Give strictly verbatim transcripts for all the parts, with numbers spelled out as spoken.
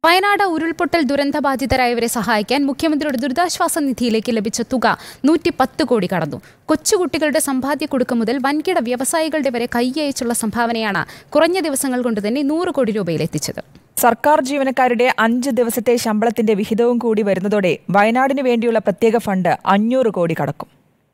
വയനാട് ഉരുൾപൊട്ടൽ ദുരന്തബാധിതരായവരെ സഹായിക്കാൻ മുഖ്യമന്ത്രിയുടെ ദുരിതാശ്വാസ നിധിയിലേക്ക് ലഭിച്ച തുക നൂറ്റി പത്ത് കോടി കടന്നു. കൊച്ചുകുട്ടികളുടെ സമ്പാദ്യ കുടുക്ക് മുതൽ വൻകിട വ്യവസായികളുടെ വരെ കൈയയച്ചുള്ള സംഭാവനയാണ് കുറഞ്ഞ ദിവസങ്ങൾ കൊണ്ട് തന്നെ നൂറ് കോടി രൂപയിലെത്തിച്ചത്. സർക്കാർ ജീവനക്കാരുടെ അഞ്ച് ദിവസത്തെ ശമ്പളത്തിന്റെ വിഹിതവും കൂടി വരുന്നതോടെ വയനാടിന് വേണ്ടിയുള്ള പ്രത്യേക ഫണ്ട് അഞ്ഞൂറ് കോടി കടക്കും.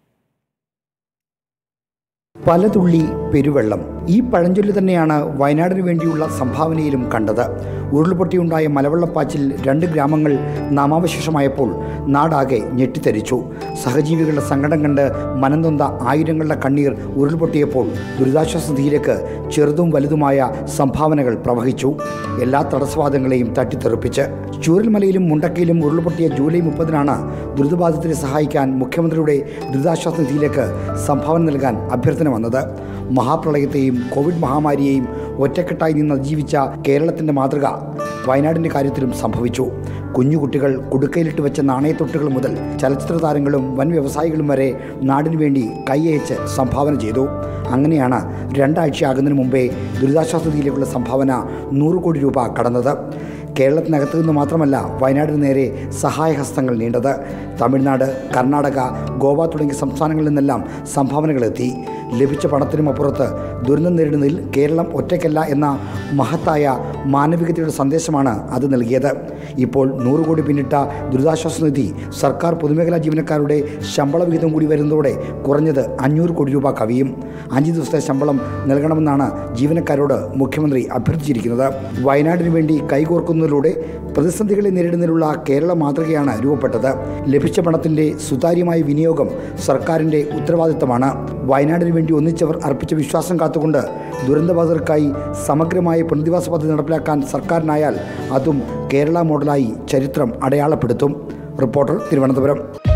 പലതുള്ളി പെരുവെള്ളം ഈ പഴഞ്ചൊല്ല് തന്നെയാണ് വയനാടിനു വേണ്ടിയുള്ള സംഭാവനയിലും കണ്ടത്. ഉരുൾപൊട്ടിയുണ്ടായ മലവെള്ളപ്പാച്ചിൽ രണ്ട് ഗ്രാമങ്ങൾ നാമാവശേഷമായപ്പോൾ നാടാകെ ഞെട്ടിത്തരിച്ചു. സഹജീവികളുടെ സങ്കടം കണ്ട് മനംനൊന്ത ആയിരങ്ങളുടെ കണ്ണീർ ഉരുൾപൊട്ടിയപ്പോൾ ദുരിതാശ്വാസ നിധിയിലേക്ക് ചെറുതും വലുതുമായ സംഭാവനകൾ പ്രവഹിച്ചു. എല്ലാ തടസ്സവാദങ്ങളെയും തട്ടിത്തെറിപ്പിച്ച് ചൂരൽമലയിലും മുണ്ടക്കയിലും ഉരുൾപൊട്ടിയ ജൂലൈ മുപ്പതിനാണ് ദുരിതബാധിതരെ സഹായിക്കാൻ മുഖ്യമന്ത്രിയുടെ ദുരിതാശ്വാസ നിധിയിലേക്ക് സംഭാവന നൽകാൻ അഭ്യർത്ഥന വന്നത്. മഹാപ്രളയത്തെയും കോവിഡ് മഹാമാരിയെയും ഒറ്റക്കെട്ടായി നിന്ന് അതിജീവിച്ച കേരളത്തിൻ്റെ മാതൃക വയനാടിൻ്റെ കാര്യത്തിലും സംഭവിച്ചു. കുഞ്ഞുകുട്ടികൾ കുടുക്കയിലിട്ട് വെച്ച നാണയത്തൊട്ടുകൾ മുതൽ ചലച്ചിത്ര താരങ്ങളും വൻ വ്യവസായികളും വരെ നാടിനു വേണ്ടി കൈയയച്ച് സംഭാവന ചെയ്തു. അങ്ങനെയാണ് രണ്ടാഴ്ചയാകുന്നതിന് മുമ്പേ ദുരിതാശ്വാസ നിധിയിലേക്കുള്ള സംഭാവന നൂറ് കോടി രൂപ കടന്നത്. കേരളത്തിനകത്തു നിന്ന് മാത്രമല്ല വയനാടിന് നേരെ സഹായഹസ്തങ്ങൾ നീണ്ടത്. തമിഴ്നാട്, കർണാടക, ഗോവ തുടങ്ങിയ സംസ്ഥാനങ്ങളിൽ നിന്നെല്ലാം സംഭാവനകളെത്തി. ലഭിച്ച പണത്തിനും അപ്പുറത്ത് ദുരന്തം നേരിടുന്നതിൽ കേരളം ഒറ്റയ്ക്കല്ല എന്ന മഹത്തായ മാനവികതയുടെ സന്ദേശമാണ് അത് നൽകിയത്. ഇപ്പോൾ നൂറ് കോടി പിന്നിട്ട ദുരിതാശ്വാസ നിധി സർക്കാർ പൊതുമേഖലാ ജീവനക്കാരുടെ ശമ്പള വിഹിതം കൂടി വരുന്നതോടെ കുറഞ്ഞത് അഞ്ഞൂറ് കോടി രൂപ കവിയും. അഞ്ച് ദിവസത്തെ ശമ്പളം നൽകണമെന്നാണ് ജീവനക്കാരോട് മുഖ്യമന്ത്രി അഭ്യർത്ഥിച്ചിരിക്കുന്നത്. വയനാടിനു വേണ്ടി കൈകോർക്കുന്നതിലൂടെ പ്രതിസന്ധികളെ നേരിടുന്നതിനുള്ള കേരള മാതൃകയാണ് രൂപപ്പെട്ടത്. ലഭിച്ച പണത്തിൻ്റെ സുതാര്യമായ വിനിയോഗം സർക്കാരിൻ്റെ ഉത്തരവാദിത്തമാണ്. വയനാടിനു വേണ്ടി ഒന്നിച്ചവർ അർപ്പിച്ച വിശ്വാസം കാത്തുകൊണ്ട് ദുരന്തബാധിതർക്കായി സമഗ്രമായ പുനരധിവാസ പദ്ധതി നടപ്പിലാക്കാൻ സർക്കാരിനായാൽ അതും കേരള മോഡലായി ചരിത്രം അടയാളപ്പെടുത്തും. റിപ്പോർട്ടർ, തിരുവനന്തപുരം.